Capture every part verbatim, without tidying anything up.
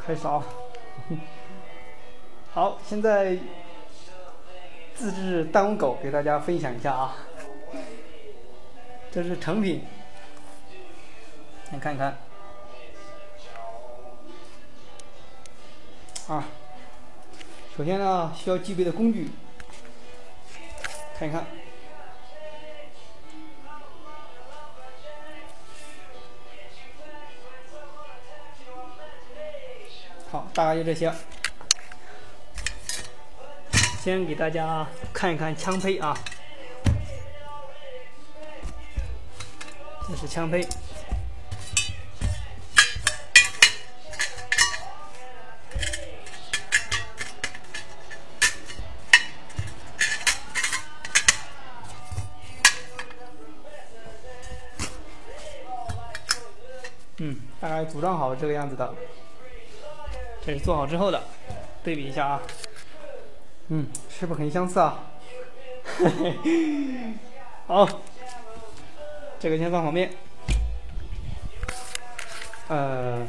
太少。好，现在自制弹簧狗给大家分享一下啊，这是成品，你看看啊。首先呢，需要具备的工具，看一看。好，大概就这些。先给大家看一看枪胚啊，这是枪胚。嗯，大概组装好这个样子的。这是做好之后的，对比一下啊。嗯，是不是很相似啊？好，这个先放旁边。呃，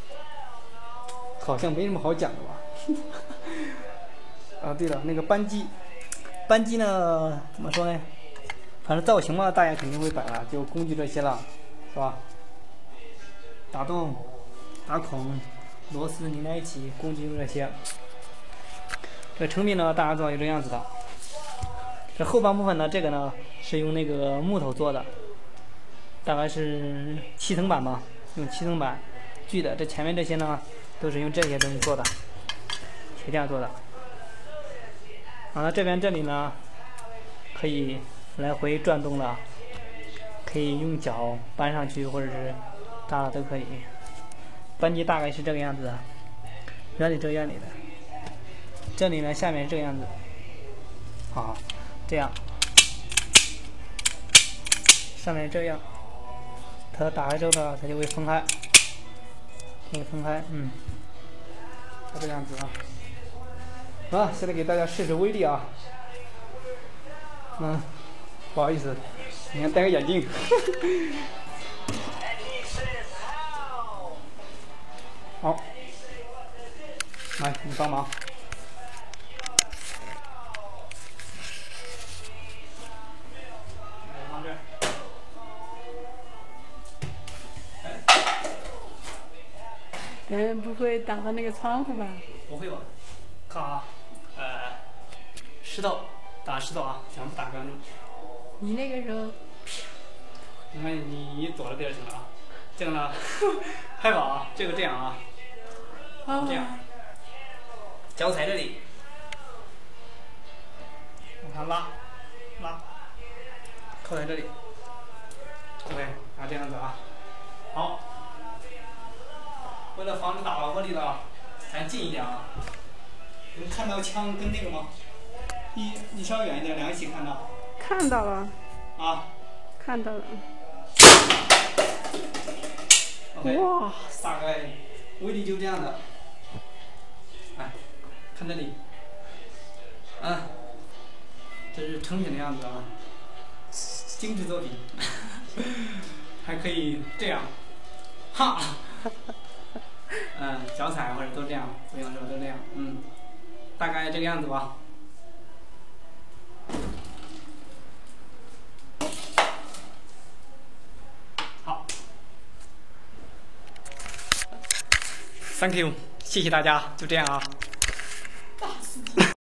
好像没什么好讲的吧？啊，对了，那个扳机，扳机呢，怎么说呢？反正造型嘛，大家肯定会摆了，就工具这些了，是吧？打洞、打孔、螺丝拧在一起，工具就这些。这个成品呢，大家知道有这样子的。这后半部分呢，这个呢是用那个木头做的，大概是七层板吧，用七层板锯的。这前面这些呢，都是用这些东西做的，铁架做的。好了，这边这里呢，可以来回转动了，可以用脚搬上去，或者是搭了都可以。扳机大概是这个样子的，原理这个原理的。这里呢，下面是这个样子，好，这样，上面这样，它打开之后呢，它就会分开，会分开，嗯，它这样子啊。啊，现在给大家试试威力啊。嗯，不好意思，你看戴个眼镜。好，来，你帮忙。 嗯，不会打到那个窗户吧？ 不会吧？看啊，呃，石头打石头啊，想不打关注。 你那个时候， 你看你走了地儿行了啊。这个呢，拍法啊，这个这样啊， 哦、 这样，脚踩这里，往上拉，拉，扣在这里 ，OK， 啊这样子啊，好。为了防止打到玻璃了，咱近一点啊。能看到枪跟那个吗？你你稍微远一点，两个一起看到。 看到了。 啊。 看到了。 OK。 哇， 大概威力就这样的。哎，看这里。啊，这是成品的样子啊，精致作品。还可以这样，哈。嗯，脚踩或者都这样，不用说都这样，嗯，大概这个样子吧。好 ，Thank you， 谢谢大家，就这样啊。